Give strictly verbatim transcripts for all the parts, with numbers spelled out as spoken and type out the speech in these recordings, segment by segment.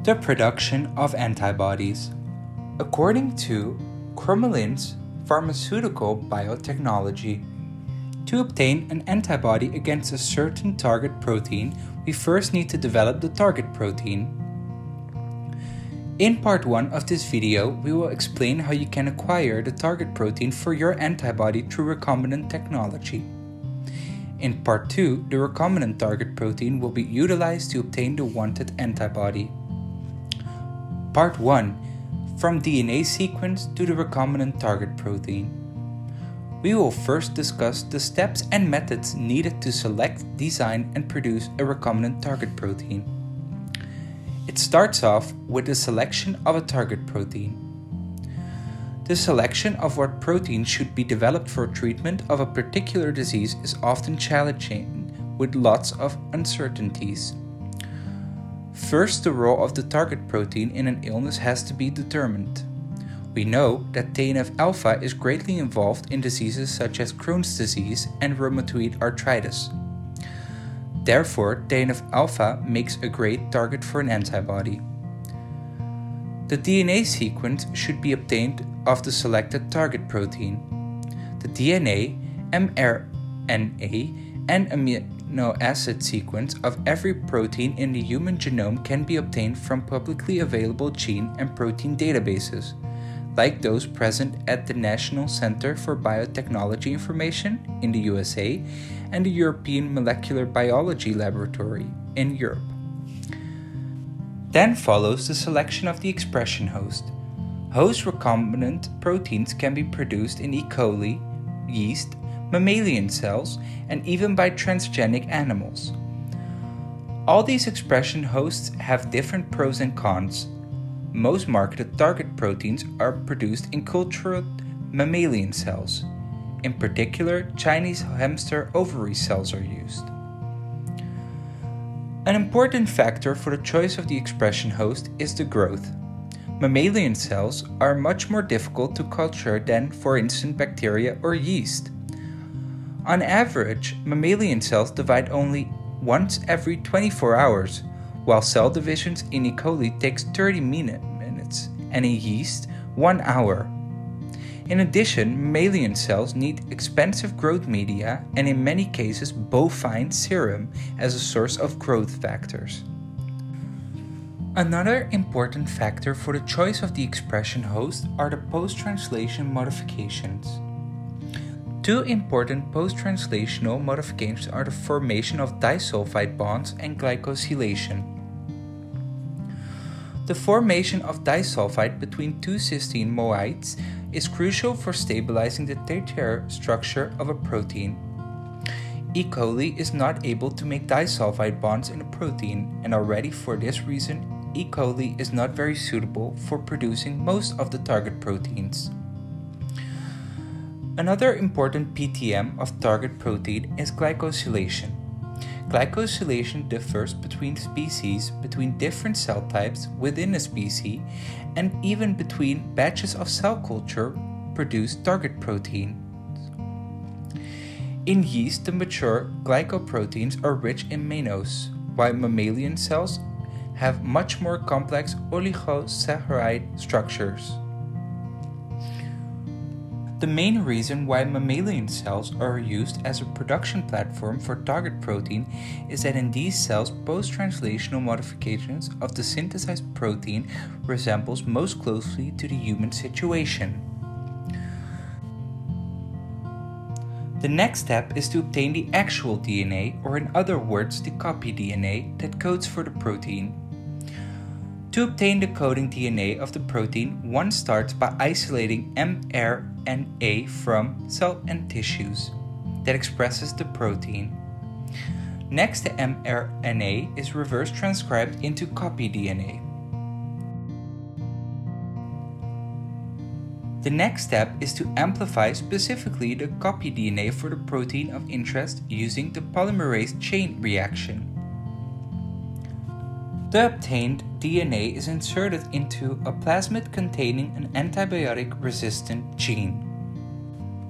The production of antibodies. According to Crohn's pharmaceutical biotechnology, to obtain an antibody against a certain target protein, we first need to develop the target protein. In part one of this video, we will explain how you can acquire the target protein for your antibody through recombinant technology. In part two, the recombinant target protein will be utilized to obtain the wanted antibody. Part one, from D N A sequence to the recombinant target protein. We will first discuss the steps and methods needed to select, design, and produce a recombinant target protein. It starts off with the selection of a target protein. The selection of what protein should be developed for treatment of a particular disease is often challenging, with lots of uncertainties. First, the role of the target protein in an illness has to be determined. We know that T N F alpha is greatly involved in diseases such as Crohn's disease and rheumatoid arthritis. Therefore, T N F alpha makes a great target for an antibody. The D N A sequence should be obtained of the selected target protein. The D N A, mRNA, and amino acid sequence of every protein in the human genome can be obtained from publicly available gene and protein databases, like those present at the National Center for Biotechnology Information in the U S A and the European Molecular Biology Laboratory in Europe. Then follows the selection of the expression host. Host recombinant proteins can be produced in E. coli, yeast, mammalian cells, and even by transgenic animals. All these expression hosts have different pros and cons. Most marketed target proteins are produced in cultured mammalian cells. In particular, Chinese hamster ovary cells are used. An important factor for the choice of the expression host is the growth. Mammalian cells are much more difficult to culture than, for instance, bacteria or yeast. On average, mammalian cells divide only once every twenty-four hours, while cell divisions in E. coli takes thirty minutes and in yeast one hour. In addition, mammalian cells need expensive growth media and in many cases bovine serum as a source of growth factors. Another important factor for the choice of the expression host are the post-translation modifications. Two important post-translational modifications are the formation of disulfide bonds and glycosylation. The formation of disulfide between two cysteine moieties is crucial for stabilizing the tertiary structure of a protein. E. coli is not able to make disulfide bonds in a protein, and already for this reason, E. coli is not very suitable for producing most of the target proteins. Another important P T M of target protein is glycosylation. Glycosylation differs between species, between different cell types within a species, and even between batches of cell culture produced target proteins. In yeast, the mature glycoproteins are rich in mannose, while mammalian cells have much more complex oligosaccharide structures. The main reason why mammalian cells are used as a production platform for target protein is that in these cells, post-translational modifications of the synthesized protein resembles most closely to the human situation. The next step is to obtain the actual D N A, or in other words, the copy D N A that codes for the protein. To obtain the coding D N A of the protein, one starts by isolating mRNA from cell and tissues that expresses the protein. Next, the mRNA is reverse transcribed into copy D N A. The next step is to amplify specifically the copy D N A for the protein of interest using the polymerase chain reaction. The obtained D N A is inserted into a plasmid containing an antibiotic-resistant gene.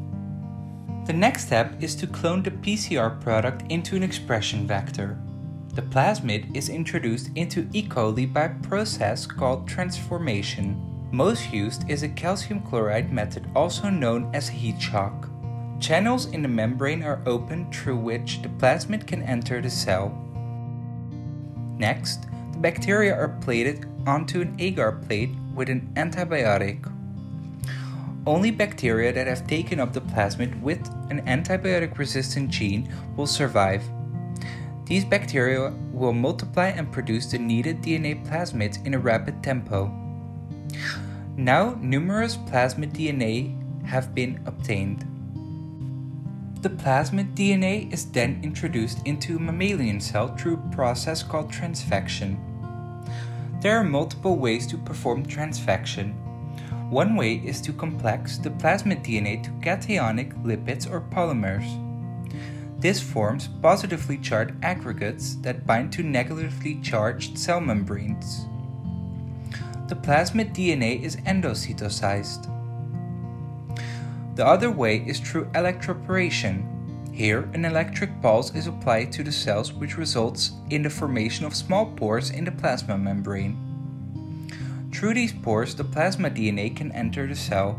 The next step is to clone the P C R product into an expression vector. The plasmid is introduced into E. coli by a process called transformation. Most used is a calcium chloride method, also known as heat shock. Channels in the membrane are opened through which the plasmid can enter the cell. Next, the bacteria are plated onto an agar plate with an antibiotic. Only bacteria that have taken up the plasmid with an antibiotic-resistant gene will survive. These bacteria will multiply and produce the needed D N A plasmids in a rapid tempo. Now, numerous plasmid D N A have been obtained. The plasmid D N A is then introduced into a mammalian cell through a process called transfection. There are multiple ways to perform transfection. One way is to complex the plasmid D N A to cationic lipids or polymers. This forms positively charged aggregates that bind to negatively charged cell membranes. The plasmid D N A is endocytosized. The other way is through electroporation. Here, an electric pulse is applied to the cells, which results in the formation of small pores in the plasma membrane. Through these pores, the plasma D N A can enter the cell.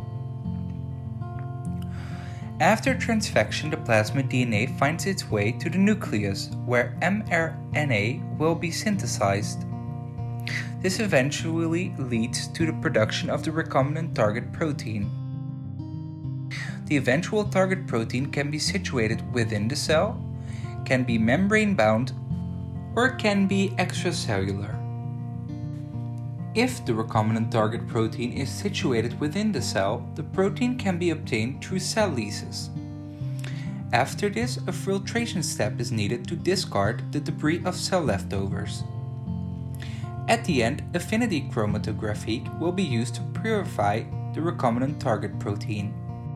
After transfection, the plasmid D N A finds its way to the nucleus, where mRNA will be synthesized. This eventually leads to the production of the recombinant target protein. The eventual target protein can be situated within the cell, can be membrane-bound, or can be extracellular. If the recombinant target protein is situated within the cell, the protein can be obtained through cell lysis. After this, a filtration step is needed to discard the debris of cell leftovers. At the end, affinity chromatography will be used to purify the recombinant target protein.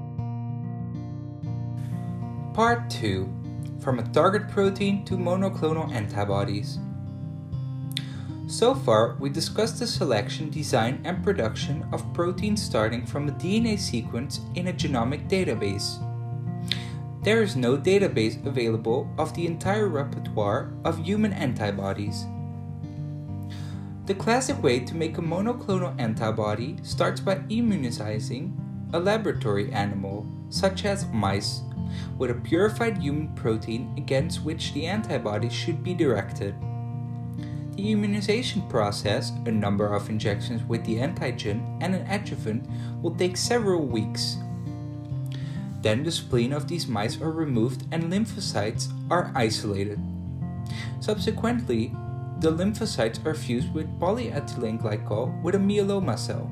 Part two. From a target protein to monoclonal antibodies. So far, we discussed the selection, design, and production of proteins starting from a D N A sequence in a genomic database. There is no database available of the entire repertoire of human antibodies. The classic way to make a monoclonal antibody starts by immunizing a laboratory animal, such as mice, with a purified human protein against which the antibody should be directed. The immunization process, a number of injections with the antigen and an adjuvant, will take several weeks. Then the spleen of these mice are removed and lymphocytes are isolated. Subsequently, the lymphocytes are fused with polyethylene glycol with a myeloma cell.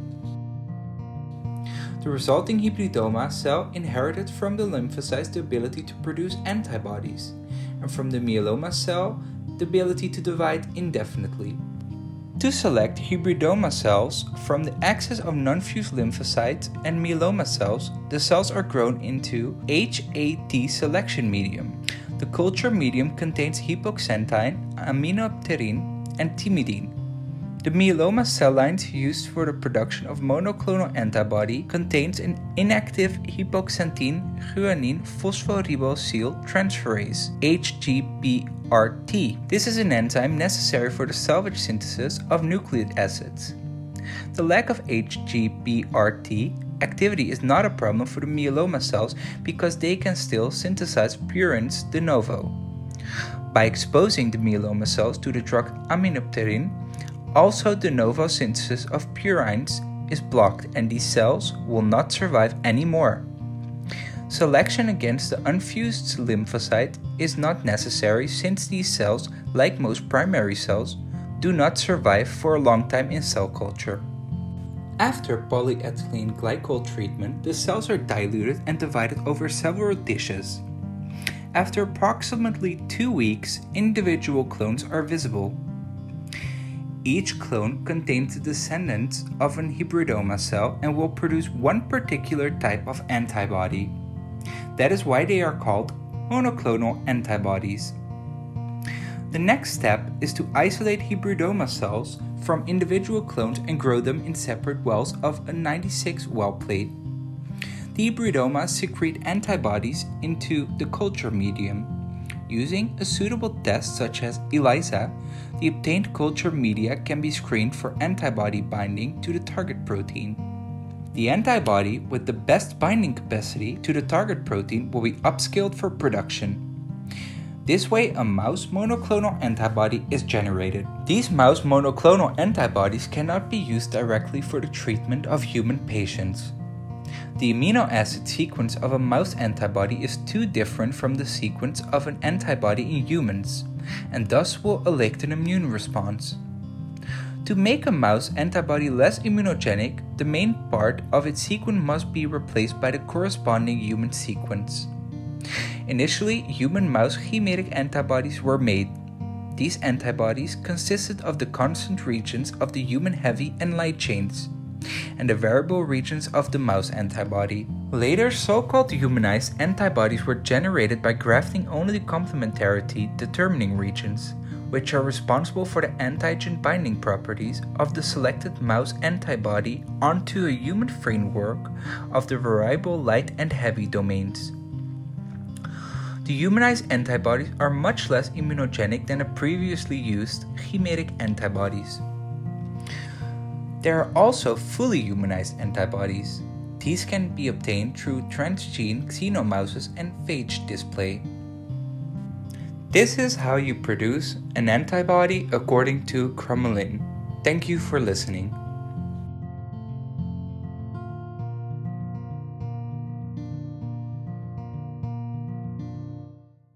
The resulting hybridoma cell inherited from the lymphocytes the ability to produce antibodies, and from the myeloma cell the ability to divide indefinitely. To select hybridoma cells from the axis of non-fused lymphocytes and myeloma cells, the cells are grown into H A T selection medium. The culture medium contains hypoxanthine, aminopterin, and thymidine. The myeloma cell lines used for the production of monoclonal antibody contains an inactive hypoxanthine guanine phosphoribosyltransferase transferase, H G P R T. This is an enzyme necessary for the salvage synthesis of nucleic acids. The lack of H G P R T activity is not a problem for the myeloma cells because they can still synthesize purines de novo. By exposing the myeloma cells to the drug aminopterin, also de novo synthesis of purines is blocked and these cells will not survive anymore. Selection against the unfused lymphocyte is not necessary since these cells, like most primary cells, do not survive for a long time in cell culture. After polyethylene glycol treatment, the cells are diluted and divided over several dishes. After approximately two weeks, individual clones are visible. Each clone contains the descendants of an hybridoma cell and will produce one particular type of antibody. That is why they are called monoclonal antibodies. The next step is to isolate hybridoma cells from individual clones and grow them in separate wells of a ninety-six well plate. The hybridomas secrete antibodies into the culture medium. Using a suitable test such as ELISA, the obtained culture media can be screened for antibody binding to the target protein. The antibody with the best binding capacity to the target protein will be upscaled for production. This way, a mouse monoclonal antibody is generated. These mouse monoclonal antibodies cannot be used directly for the treatment of human patients. The amino acid sequence of a mouse antibody is too different from the sequence of an antibody in humans, and thus will elicit an immune response. To make a mouse antibody less immunogenic, the main part of its sequence must be replaced by the corresponding human sequence. Initially, human-mouse hemetic antibodies were made. These antibodies consisted of the constant regions of the human heavy and light chains, and the variable regions of the mouse antibody. Later, so-called humanized antibodies were generated by grafting only the complementarity determining regions, which are responsible for the antigen binding properties of the selected mouse antibody onto a human framework of the variable light and heavy domains. The humanized antibodies are much less immunogenic than the previously used hemetic antibodies. There are also fully humanized antibodies. These can be obtained through transgene xenomouses and phage display. This is how you produce an antibody according to Crohn. Thank you for listening.